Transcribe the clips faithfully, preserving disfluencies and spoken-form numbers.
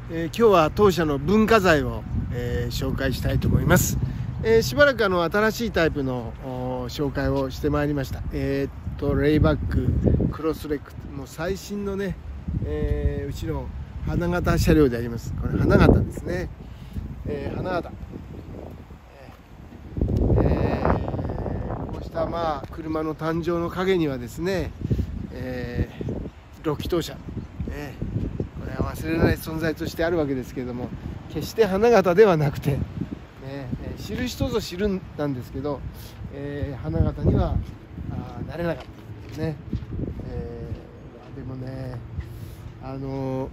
えー、今日は当社の文化財を、えー、紹介したいと思います。えー、しばらくあの新しいタイプの紹介をしてまいりました。えー、っとレイバッククロスレックもう最新のね、えー、うちの花形車両であります。これ花形ですね、えー、花形、えー、こうしたまあ車の誕生の陰にはですね、えー、ろっきとう車、ね、これは忘れられない存在としてあるわけですけれども、決して花形ではなくて、ね、知る人ぞ知るなんですけど、えー、花形にはあなれなかったですね。えー、でもね、あの、うん、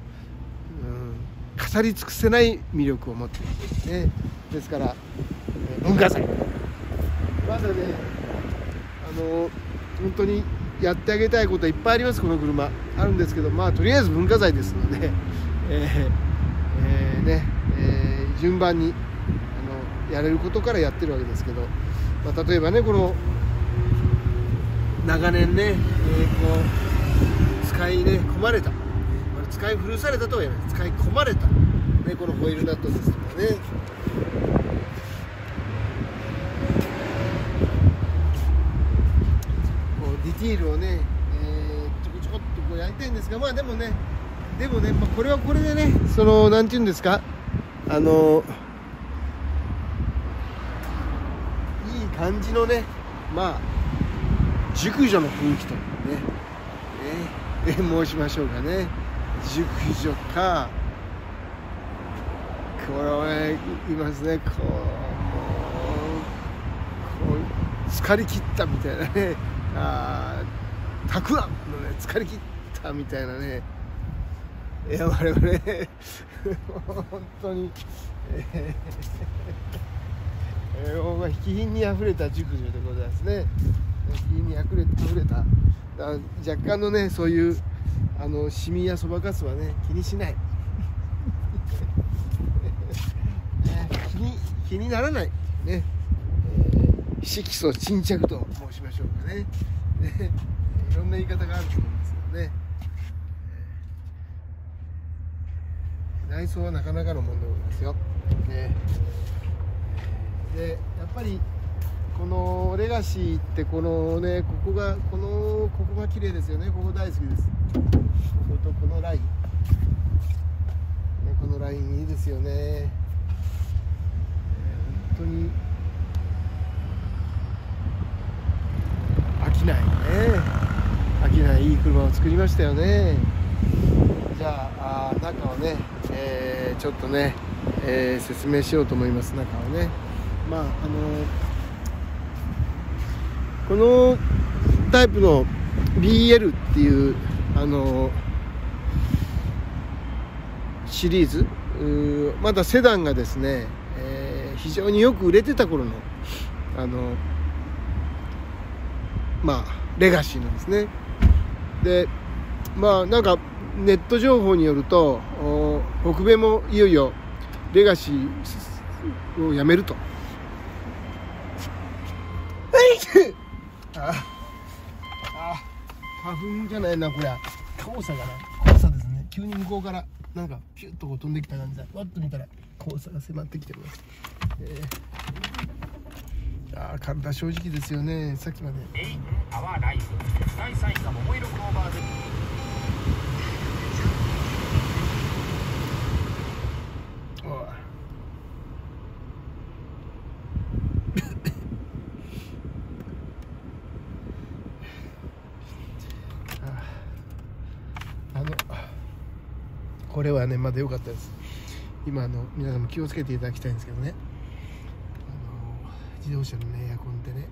語り尽くせない魅力を持っているんですね。ですから、えー、文化財まだね、あの本当にやってあげたいこといっぱいあります。この車あるんですけど、まあとりあえず文化財ですので、えーえーねえー、順番にあのやれることからやってるわけですけど、まあ、例えばね、この長年ね、えー、こう使いね込まれた、使い古されたとは言わない、使い込まれた、ね、このホイールナットですとかね、ディティールをね、えー、ちょこちょこっとこうやりたいんですが、まあでもねでもね、まあ、これはこれでね、そのなんていうんですか、あのいい感じのね、まあ熟女の雰囲気とね、えー、申しましょうかね、熟女か、これはねいますね、こうこう疲れ切ったみたいなね、あたくあんのね疲れ切ったみたいなね、いや我々ね本当に、えーえー、気品にあふれた熟女でございますね。気品にあふれあふれた若干のね、そういうあのシミやそばかすはね気にしない気に気にならないね、色素沈着と申しましょうかね。ね、いろんな言い方があると思うんですけどね、内装はなかなかのものでございますよ。ね、でやっぱりこのレガシーってこのね、ここがこのここが綺麗ですよね。ここ大好きです。こことこのライン、ね、このラインいいですよね。えー、本当に飽きないね、飽きないいい車を作りましたよね。じゃあ、あ中をね、えー、ちょっとね、えー、説明しようと思います。中をね、まああのこのタイプの ビーエル っていうあのシリーズ、まだセダンがですね、えー、非常によく売れてた頃のあのまあレガシーなんですね。でまあなんかネット情報によると、北米もいよいよレガシーをやめるとああ花粉じゃないな、これは黄砂かな、黄砂ですね。急に向こうからなんかピュッとこう飛んできた感じだ。わっと見たら黄砂が迫ってきてます。えー、あ体正直ですよね。さっきまでアワーライブだいさんいが桃色クローバーであのこれはねまだ良かったです。今あの皆さんも気をつけていただきたいんですけどね、あの自動車の、ね、エアコンってね、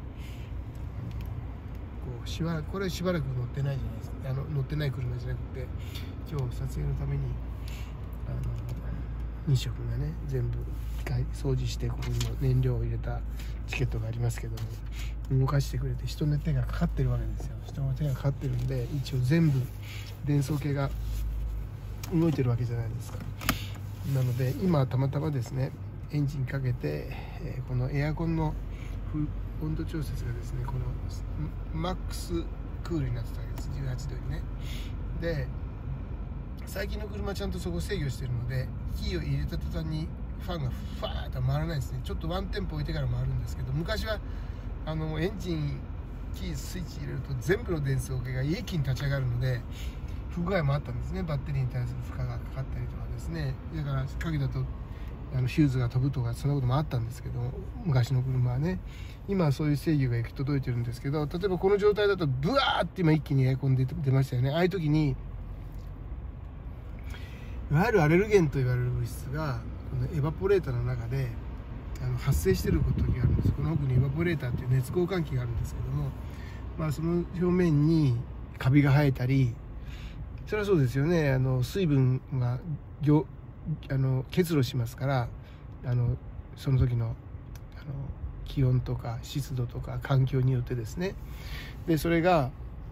こうしばらくこれしばらく乗ってないじゃないですか。あの乗ってない車じゃなくて、今日撮影のためにあのに色がね全部一回掃除して、ここにも燃料を入れたチケットがありますけども、動かしてくれて人の手がかかってるわけですよ。人の手がかかってるんで、一応全部電装系が動いてるわけじゃないですか。なので今たまたまですねエンジンかけて、えー、このエアコンの温度調節がですね、このマックスクールになってたわけです。じゅうはちどにね。で最近の車はちゃんとそこ制御してるので、キーを入れた途端にファンがファーッと回らないですね。ちょっとワンテンポ置いてから回るんですけど、昔はあのエンジンキースイッチ入れると全部の電数が一気に立ち上がるので不具合もあったんですね。バッテリーに対する負荷がかかったりとかですね。だから影だとあのヒューズが飛ぶとかそんなこともあったんですけど、昔の車はね。今はそういう制御が行き届いてるんですけど、例えばこの状態だとブワーって今一気にエアコンで出ましたよね。ああいう時にいわゆるアレルゲンと言われる物質がこのエバポレーターの中であの発生している時があるんです。この奥にエバポレーターという熱交換器があるんですけども、まあ、その表面にカビが生えたり、それはそうですよね。あの水分があの結露しますから、あのその時のあの気温とか湿度とか環境によってですね。でそれが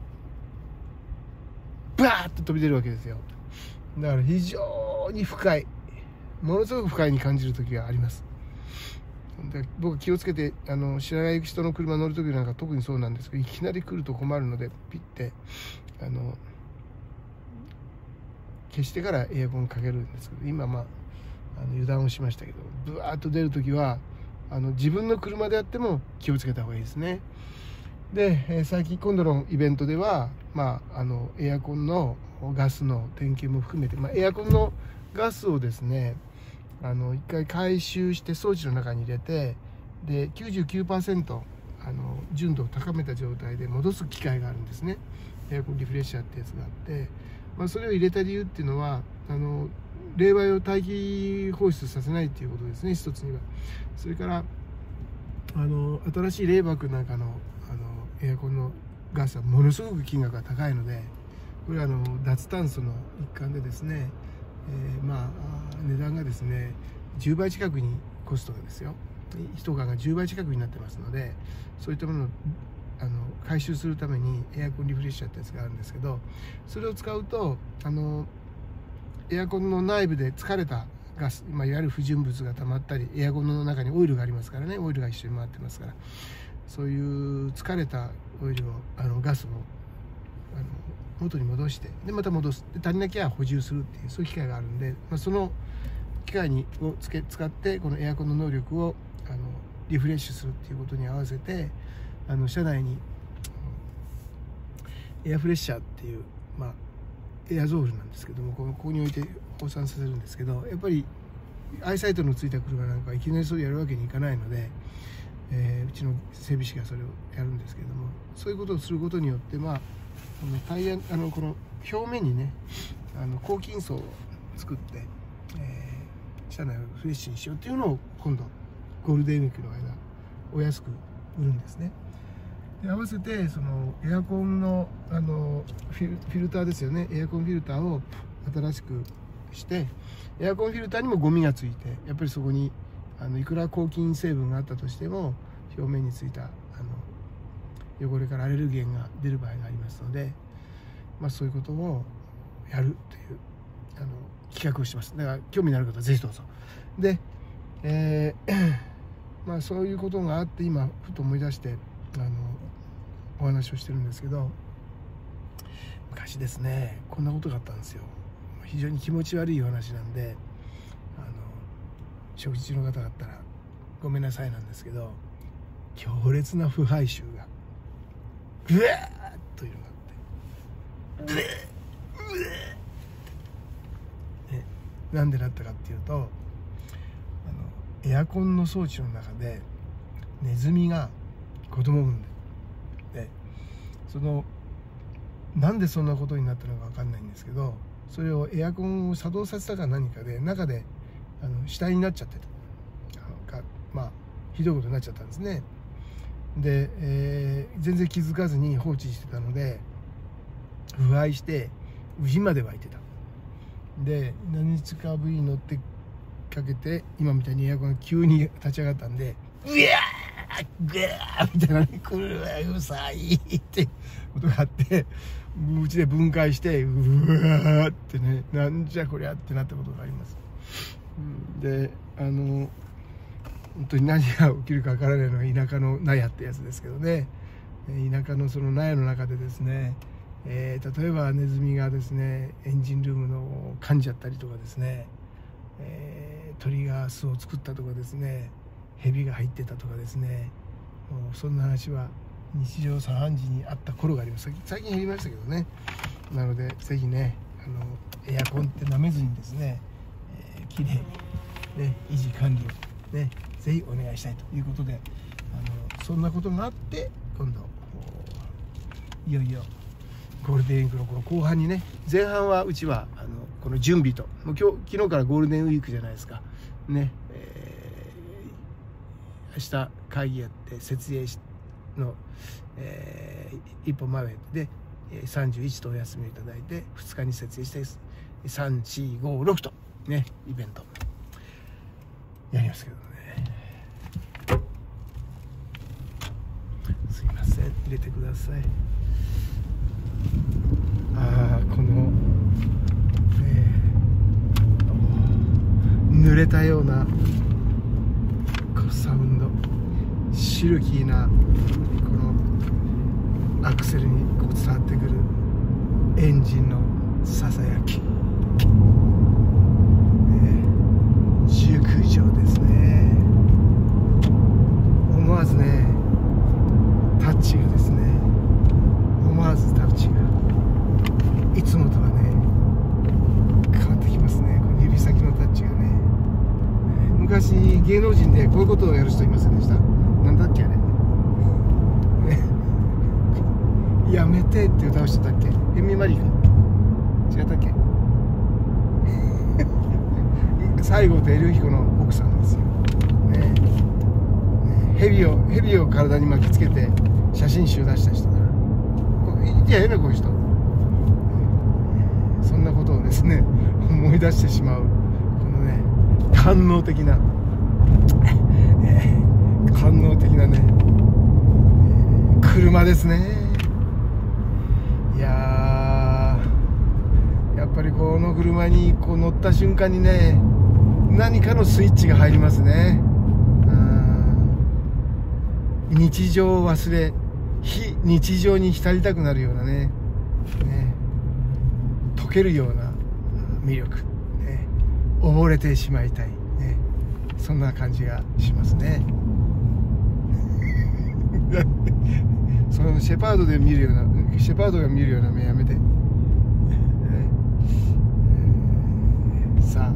バーッと飛び出るわけですよ。だから非常に不快、ものすごく不快に感じる時があります。で僕は気をつけてあの知らない人の車乗る時なんか特にそうなんですけど、いきなり来ると困るのでピッてあの消してからエアコンかけるんですけど、今まああの油断をしましたけど、ブワーッと出る時はあの自分の車であっても気をつけた方がいいですね。で、えー、最近今度のイベントでは、まあ、あのエアコンのガスの点検も含めて、まあ、エアコンのガスをですねあの一回回収して装置の中に入れて、で きゅうじゅうきゅうパーセント あの純度を高めた状態で戻す機械があるんですね。エアコンリフレッシャーってやつがあって、まあ、それを入れた理由っていうのはあの冷媒を大気放出させないっていうことですね、一つには。それからあの新しい冷漠なんかのあのエアコンのガスはものすごく金額が高いので、これはあの脱炭素の一環でですね、えー、まあ値段がですねじゅうばい近くにコストがですよ一缶がじゅうばい近くになってますので、そういったものをあの回収するためにエアコンリフレッシャーってやつがあるんですけど、それを使うとあのエアコンの内部で疲れたガス、まあ、いわゆる不純物が溜まったり、エアコンの中にオイルがありますからね、オイルが一緒に回ってますから、そういう疲れたオイルをあのガスをあの元に戻して、でまた戻す、で足りなきゃ補充するっていう、そういう機械があるんで、まあ、その機械にをつけ使ってこのエアコンの能力をあのリフレッシュするっていうことに合わせて、あの車内にエアフレッシャーっていう、まあ、エアゾールなんですけども、ここに置いて放散させるんですけど、やっぱりアイサイトのついた車なんかはいきなりそれやるわけにいかないので、えー、うちの整備士がそれをやるんですけども、そういうことをすることによって、まあ、このタイヤあのこの表面にねあの抗菌層を作って、えー、車内をフレッシュにしようっていうのを今度ゴールデンウィークの間お安く売るんですね。で合わせてそのエアコンのあのフィル、フィルターですよね、エアコンフィルターを新しくして、エアコンフィルターにもゴミがついて、やっぱりそこにあのいくら抗菌成分があったとしても表面についたあの汚れからアレルゲンが出る場合がありますので、まあ、そういうことをやるというあの企画をしてます。だから興味のある方はぜひどうぞ。で、えー、まあそういうことがあって今ふと思い出してあのお話をしてるんですけど、昔ですねこんなことがあったんですよ。非常に気持ち悪いお話なんで、あの食事中の方だったらごめんなさいなんですけど、強烈な腐敗臭がブワーッと広がって、ブワーッブワーッ、ね、なんでなったかっていうと、あのエアコンの装置の中でネズミが子供を産んで、でそのなんでそんなことになったのか分かんないんですけど、それをエアコンを作動させたか何かで中であの死体になっちゃってたか、まあひどいことになっちゃったんですね。で、えー、全然気づかずに放置してたので腐敗して牛まで湧いてた。で何日かぶりに乗ってかけて今みたいにエアコンが急に立ち上がったんで、うわーグーみたいなね、これはうさいってことがあって、うちで分解してうわーってね、なんじゃこりゃってなったことがあります。であの本当に何が起きるかわからないのが田舎の納屋ってやつですけどね、田舎のその納屋の中でですね、えー、例えばネズミがですねエンジンルームの噛んじゃったりとかですね、えー、鳥が巣を作ったとかですね、蛇が入ってたとかですね、もうそんな話は日常茶飯事にあった頃があります。最近減りましたけどね。なのでぜひね、あのエアコンって舐めずにですね、えー、きれいに、ね、維持管理をねぜひお願いしたいということで、あのそんなことがあって今度いよいよゴールデンウィークのこの後半にね、前半はうちはあのこの準備と、もう今日昨日からゴールデンウィークじゃないですかね、えー、明日会議やって設営の、えー、一歩前でさんじゅういちとお休みいただいてふつかに設営してさん、よん、ご、ろくとねイベントやりますけどね。すいません、入れてください。ああ、この、えー、濡れたようなこうサウンド、シルキーなこのアクセルにこう伝わってくるエンジンのささやき、熟女ですね。思わずねタッチがですね思わずタッチがいつもとはね変わってきますね。この指先のタッチがね、昔芸能人でこういうことをやる人いませんでした？なんだっけあれ、ね、やめてって歌う人だっけ？エミマリーか違ったっけ？西郷輝彦の奥さんですよ、ねね、蛇を蛇を体に巻きつけて写真集出した人だ。いやいやねこういう人、そんなことをですね思い出してしまうこのね官能的な官能的なね車ですね。いやー、やっぱりこの車にこう乗った瞬間にね何かのスイッチが入りますね。日常を忘れ非日常に浸りたくなるような ね, ね溶けるような魅力、ね、溺れてしまいたい、ね、そんな感じがしますね。そのシェパードで見るようなシェパードが見るような目やめて、ねえー、さあ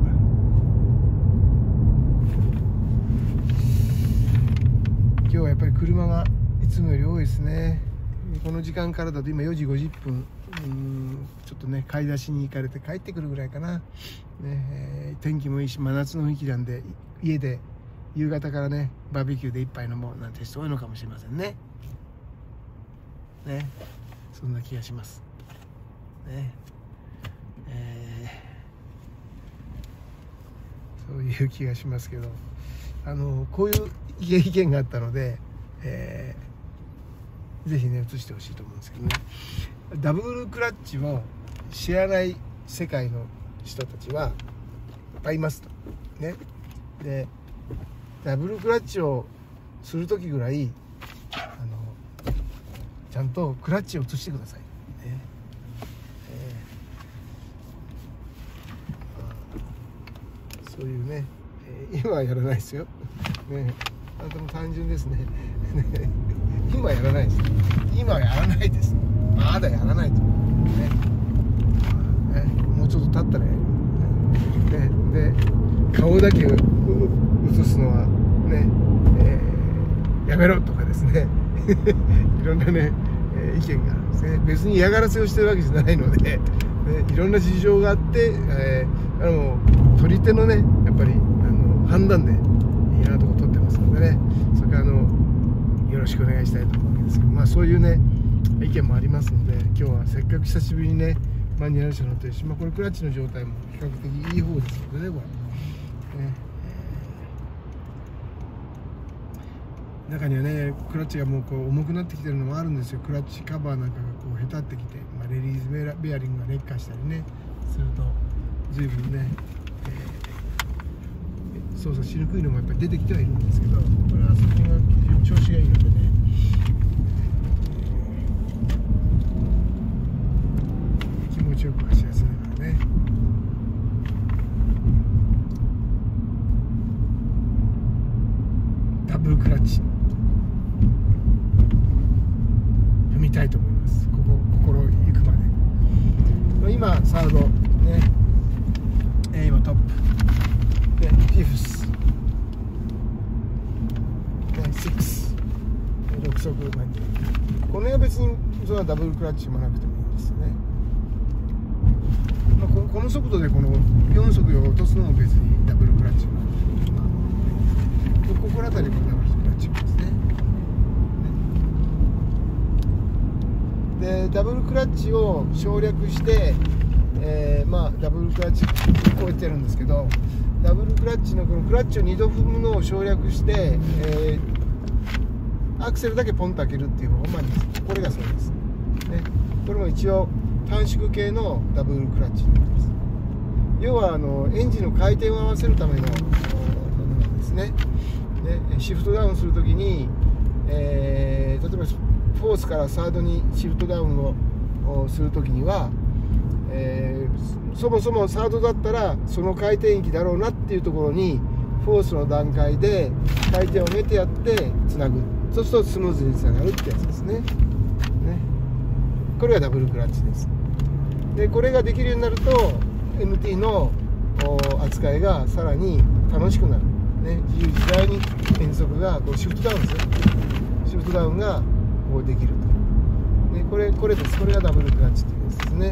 今日はやっぱり車がいつもより多いですね。この時間からだと今よじごじゅっぷん、うーんちょっとね買い出しに行かれて帰ってくるぐらいかな、ねえー、天気もいいし真夏の雰囲気なんで家で夕方からねバーベキューで一杯飲もうなんて人多いのかもしれませんね。ね、そんな気がしますね、えー、そういう気がしますけど、あのこういう意見があったので、えー、ぜひね映してほしいと思うんですけどね。ダブルクラッチを知らない世界の人たちはいっぱいいますとね。でダブルクラッチをする時ぐらいあのちゃんとクラッチを移してください、ねえー、そういうね、えー、今はやらないですよ、ね、あとも単純ですね今はやらないです。今はやらないです。まだやらないと、ねね、もうちょっと経ったらやる、ね、で顔だけを映すのはね、えー、やめろとかですねいろんなね、えー、意見があるんですね。別に嫌がらせをしてるわけじゃないので、ね、いろんな事情があって、えー、あの取り手のねやっぱりあの判断でいろんなとこ取ってますのでね、それからあのよろしくお願いしたいと思うわけですけど、まあそういうね意見もありますので、今日はせっかく久しぶりにねマニュアル車乗ってるし、まあ、これクラッチの状態も比較的いい方ですのでね、これね中にはねクラッチがもうこう重くなってきてるのもあるんですよ。クラッチカバーなんかがこうへたってきて、まあ、レリースベアリングが劣化したりねすると随分ね、えー、操作しにくいのもやっぱり出てきてはいるんですけど、これはそこが非常に調子がいいのでね、気持ちよく走らせながらね速マニュアル。この辺は別にそれはダブルクラッチ踏まなくてもいいんですよね。まあ、こ, この速度でこのよん速を落とすのも別にダブルクラッチもある、まあ、ここら辺りもダブルクラッチですね。でダブルクラッチを省略して、えー、まあダブルクラッチこうやってやるんですけど、ダブルクラッチのこのクラッチをにど踏むのを省略して、えー、アクセルだけポンと開けるっていう方法、まあ、これがそうです、ね、これも一応短縮系のダブルクラッチになってます。要はあのエンジンの回転を合わせるためのものなんですね。でシフトダウンするときに、えー、例えばフォースからサードにシフトダウンをするときには、えー、そもそもサードだったらその回転域だろうなっていうところにフォースの段階で回転を埋めてやってつなぐ。そうするとスムーズにつながるってやつですね。ね、これがダブルクラッチです。でこれができるようになると エムティー の扱いがさらに楽しくなる、ね、自由自在に変速がこうシフトダウンですよ。シフトダウンがこうできると、ね、これこれです。これがダブルクラッチというやつですね。はい、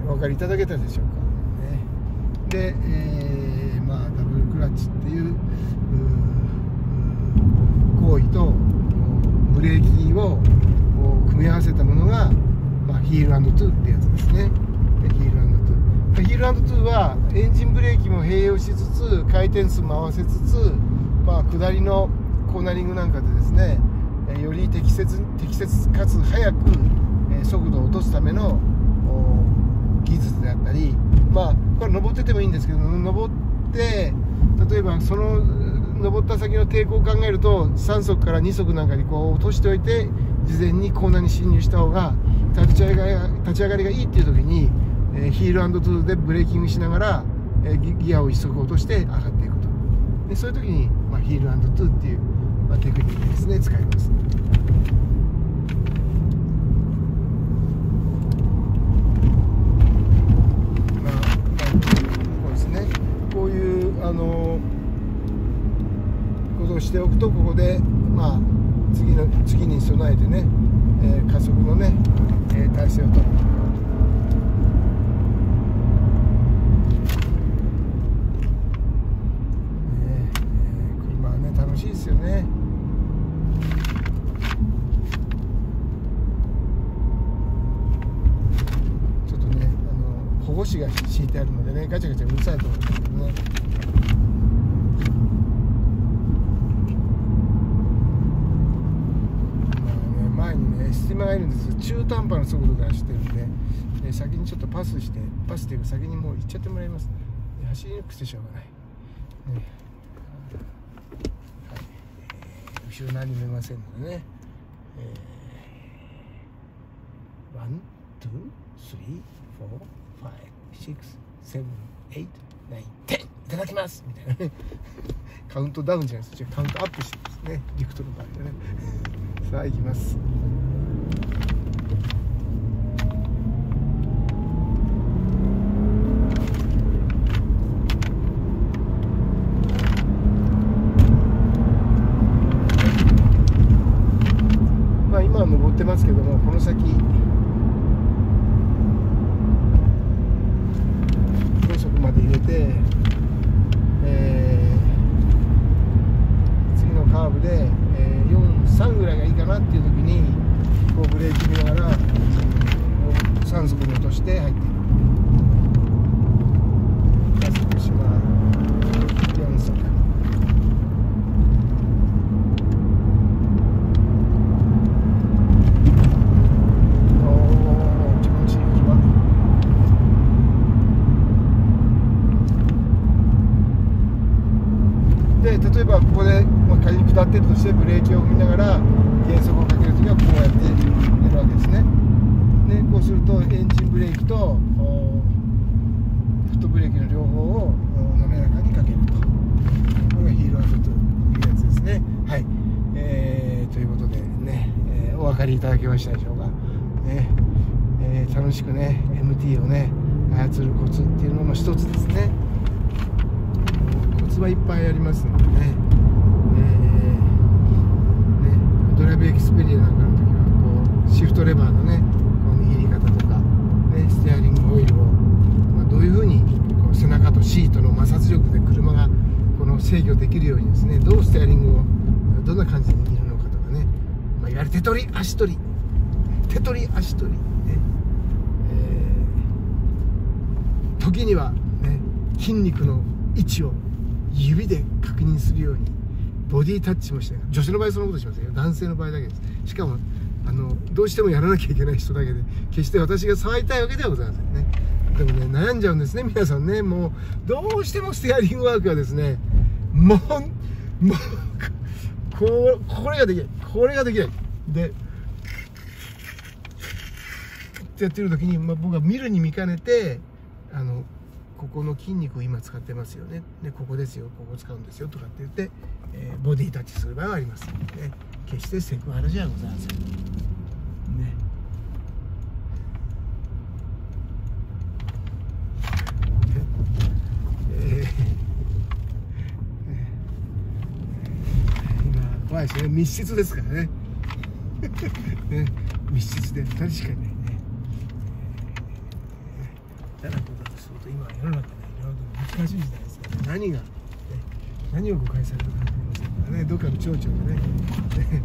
お分かりいただけたでしょうか、ね、で、えー、まあダブルクラッチっていう行為とブレーキを組み合わせたものが、まあ、ヒール&トゥーってやつですね。ヒール&トゥー、ヒール&トゥーはエンジンブレーキも併用しつつ回転数も合わせつつ、まあ、下りのコーナリングなんかでですね、より適切適切かつ速く速度を落とすための技術であったり、まあこれ登っててもいいんですけど、登って例えばその登った先の抵抗を考えるとさん速からに速なんかにこう落としておいて事前にコーナーに進入した方が立ち上がりが立ち上がりがいいっていう時に、えー、ヒール&トゥーでブレーキングしながら、えー、ギアを一速落として上がっていくと。でそういう時に、まあ、ヒール&トゥーっていう、まあ、テクニックですね、使います。まあ、まあ、こうですね、こういうあのことをしておくと、ここでまあ次の次に備えてね、えー、加速のね、えー、体制をとる。車はね楽しいですよね。ちょっとねあの保護紙が敷いてあるのでねガチャガチャうるさいと思うんですけどね。スティマがいるんですが中途半端な速度で走ってるんで、えー、先にちょっとパスしてパスっていうか先にもう行っちゃってもらいます。走りにくくてしょうがない、ね、はい、えー、後ろ何も見ませんのでね、えー、ワン、ツー、スリー、フォー、ファイブ、シックス、セブン、エイト、ナイン、テンいただきますみたいなねカウントダウンじゃないです。カウントアップしてですね、リフトの場合でねさあ行きます。まあ今は登ってますけども、この先高速まで入れて、えー、次のカーブで、えー、よん、さんぐらいがいいかなっていう時にこうブレーキ見ながらさん速に落として入っていく。加速します。よん速。おお、気持ちいい車。で例えばここで、まあ、仮に下ってるとしてブレーキを踏みながら減速をかけるときはこうやってやるわけですね。でこうするとエンジンブレーキとフットブレーキの両方を滑らかにかけると。これがヒール&トゥーというやつですね。はい、えー、ということでね、えー、お分かりいただけましたでしょうか、ねえー、楽しくね エムティー をね操るコツっていうのの一つですね。コツはいっぱいありますのでね、えードライブエクスペリアなんかの時はこうシフトレバーのねこの握り方とか、ね、ステアリングオイルを、まあ、どういうふうにこう背中とシートの摩擦力で車がこの制御できるようにですね、どうステアリングをどんな感じで握るのかとかね、まあ、いわゆる手取り足取り手取り足取り、ねえー、時には、ね、筋肉の位置を指で確認するようにボディタッチもして、女性の場合そのことしませんよ、男性の場合だけです。しかもあのどうしてもやらなきゃいけない人だけで、決して私が触りたいわけではございませんね。でもね、悩んじゃうんですね皆さんね。もうどうしてもステアリングワークはですね、もうもうこうこれができないこれができないでってやってる時に、まあ、僕は見るに見かねて、あのここの筋肉を今使ってますよね、でここですよ、ここ使うんですよとかって言って、えー、ボディタッチする場合はあります、ね、決してセクハラじゃございませんね。えー、今怖いですね、密室ですからねね、密室でふたりしかいないね。だからこうだとすると今は世の中でいろいろ難しい時代ですから、ね、何が、ね、何を誤解されるか分かりませんからね。どっかの町長でね、ね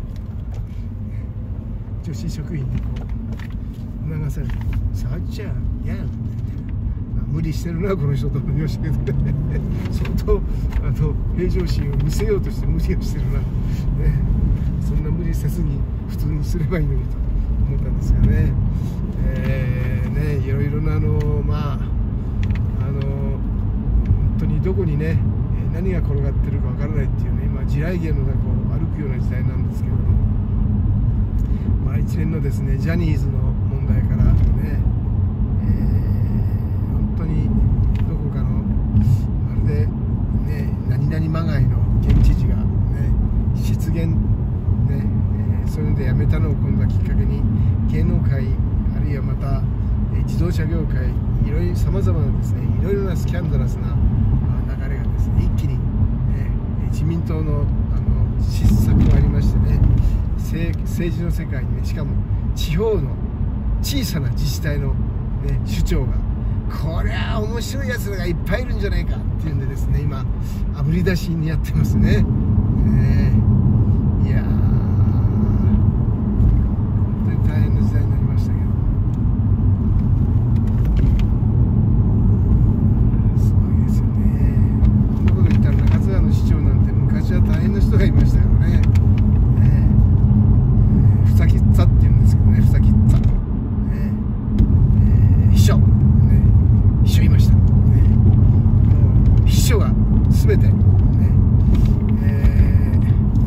女子職員にこう促されて「触っちゃ嫌やん」って無理してるなこの人と思いましたけどね相当あの平常心を見せようとして無理をしてるな、ね、そんな無理せずに普通にすればいいのにと思ったんですがね。えー、ねいろいろなあのまああの本当にどこにね何が転がってるかわからないっていうね、今地雷原の中を歩くような時代なんですけれども、まあ、一連のですねジャニーズの問題からね、えー、本当にどこかのまるでね何々まがいの県知事がね失言ね、えー、そういうので辞めたのを今度はきっかけに芸能界あるいはまた自動車業界いろいろさまざまなですねいろいろなスキャンダラスな流れがですね一気に、ね、自民党のあの失策もありましてね、政, 政治の世界にね、しかも地方の小さな自治体の、ね、首長がこりゃ面白いやつらがいっぱいいるんじゃないかっていうんでですね今あぶり出しにやってますね。ねいやー大変な時代になりましたけど、すごいですよね。こんなこと言ったら中津川の市長なんて昔は大変な人がいましたからね。ねえふさきっつぁって言うんですけどね、ふさきっつぁ、ねえー、秘書、ね、秘書いました、ね、もう秘書が全て、ねえ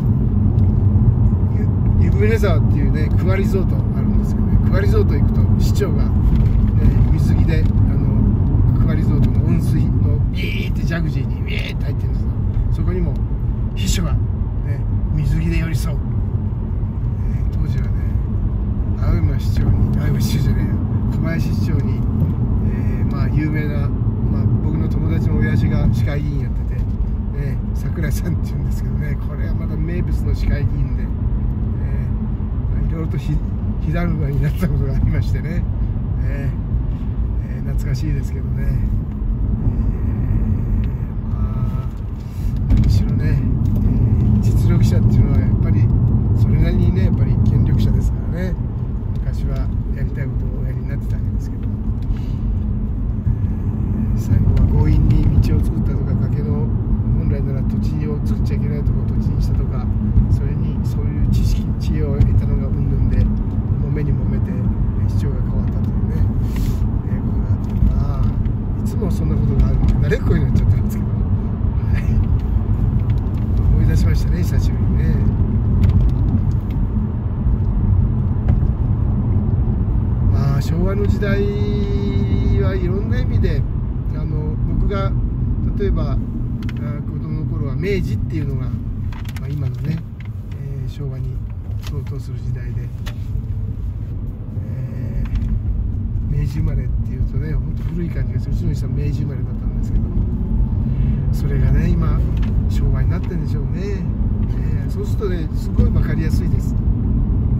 ー、湯船沢っていうね区割りゾートあるんですけどね、区割りゾート行くと市長が、ね、水着であの区割りゾートの温水のビーってジャグジーにビーって入ってるんですよ。そこにも秘書が、ね、水着で寄り添う、ね、当時はね青山市長に青山市長じゃねえよ小林市長に、えー、まあ有名な、まあ、僕の友達の親父が市会議員やってて、ね、桜井さんっていうんですけどね、これはまだ名物の市会議員で、えー、いろいろとひ火だるまになったことがありましてね、えーえー、懐かしいですけどね、えー、まあむしろね、えー、実力者っていうのはやっぱりそれなりにねやっぱり権力者ですからね、昔はやりたいことをおやりになってたわけですけど、えー、最後は強引に道を作ったとか、崖の本来なら土地を作っちゃいけないところを土地にしたとか、それにそういう知識知恵を得たのがうんぬんで揉めに揉めて市長が変わったというね、えー、ことがあって、まあいつもそんなことがあるんで慣れっこになっちゃってるんですけど、はい、思い出しましたね久しぶりにね。まあ昭和の時代はいろんな意味であの僕が例えば子供の頃は明治っていうのが、まあ、今のね、えー、昭和に相当する時代で、えー、明治生まれっていうとね本当古い感じがする。うちの人は明治生まれだったんですけど、それがね今昭和になってるんでしょうね。えー、そうするとねすごい分かりやすいです。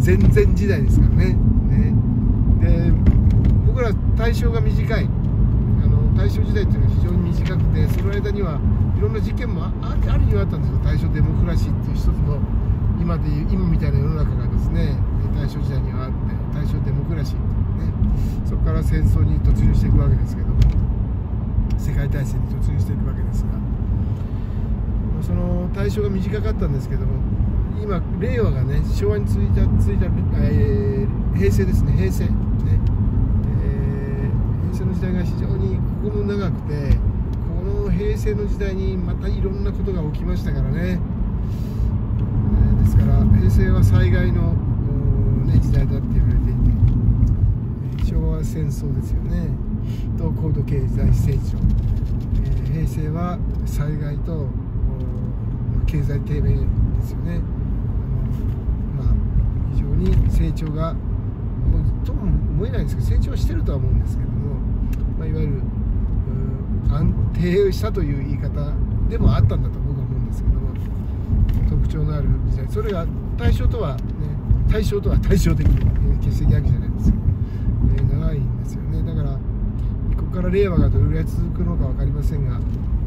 前々時代ですからね。ねで僕ら大正が短い、あの大正時代っていうのは非常に短くて、その間にはいろんな事件も あ, あるにはあったんですよ。大正デモクラシーっていう一つの今でいう今みたいな世の中がですね、大正時代にはあって、大正デモクラシーってね、そこから戦争に突入していくわけですけども、世界大戦に突入していくわけですが、その大正が短かったんですけども、今令和がね、昭和に続いた続いた、えー、平成ですね、平成ね、えー、平成の時代が非常にここも長くて、この平成の時代にまたいろんなことが起きましたからね。ですから平成は災害の、ね、時代だって言われていて、昭和は戦争ですよねと高度経済成長、えー、平成は災害と経済低迷ですよね。まあ非常に成長がとも思えないんですけど、成長してるとは思うんですけども、まあ、いわゆる安定したという言い方でもあったんだと僕は思うんですけども、特徴のある時代、それが大正とはね、大正とは対照的に、ね、決して逆じゃないんですけど、ね、長いんですよね。だからここから令和がどれぐらい続くのか分かりませんが、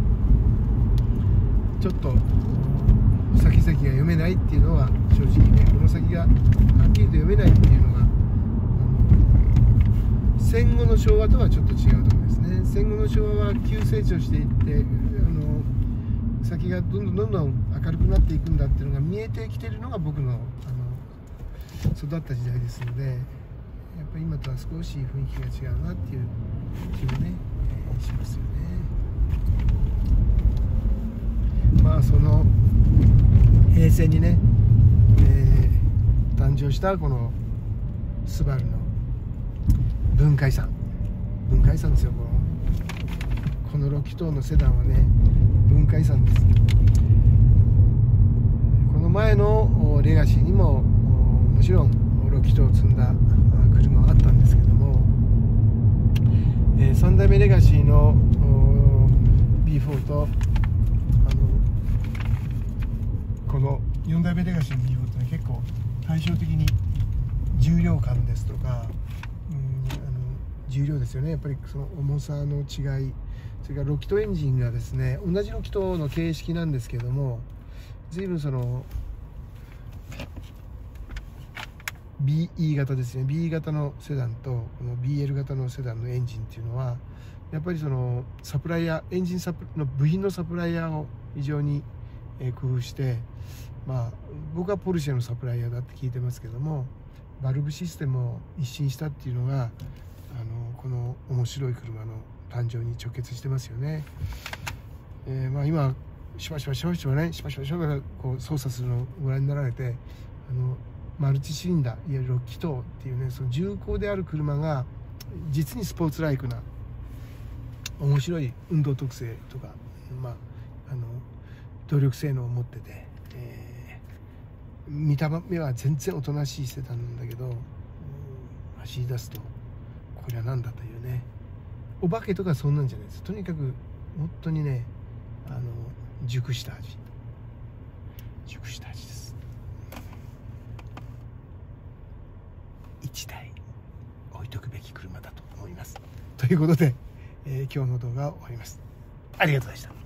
ちょっと先々が読めないっていうのは正直ね、この先がはっきりと読めないっていうのが、あの戦後の昭和とはちょっと違うところですね。戦後の昭和は急成長していって、あの先がどんどんどんどん明るくなっていくんだっていうのが見えてきてるのが僕の、あの育った時代ですので、やっぱり今とは少し雰囲気が違うなっていう気もね、えー、しますよね。まあその平成にね、えー、誕生したこのスバルの文化遺産文化遺産ですよ。このこのろっきとうのセダンはね、文化遺産です。この前のレガシーにももちろんろっきとうを積んだ車はあったんですけども、えー、さんだいめレガシーの ビーフォー とあのこのよんだいめレガシーの ビーフォー って、ね、結構対照的に重量感ですとか、うん、あの重量ですよね。やっぱりその重さの違い、それからろっきとうエンジンがですね、同じろっきとうの形式なんですけども、随分その ビーイー 型ですね、 ビー 型のセダンとこの ビーエル 型のセダンのエンジンっていうのは、やっぱりそのサプライヤー、エンジンサプの部品のサプライヤーを非常に工夫して、まあ僕はポルシェのサプライヤーだって聞いてますけども、バルブシステムを一新したっていうのが、あのこの面白い車の誕生に直結してますよね。えー、まあ今しばしばしばしばね、しばしばしばこう操作するのをご覧になられて、あのマルチシリンダー、いわゆるろっきとうっていうね、その重厚である車が実にスポーツライクな面白い運動特性とか、まああの動力性能を持ってて、えー、見た目は全然おとなしいセダンなんだけど、うん、走り出すとこれは何だというね、お化けとかそんなんじゃないです。とにかく本当にね、あの熟した味熟した味です。いちだい置いとくべき車だと思います。ということで、えー、今日の動画を終わります。ありがとうございました。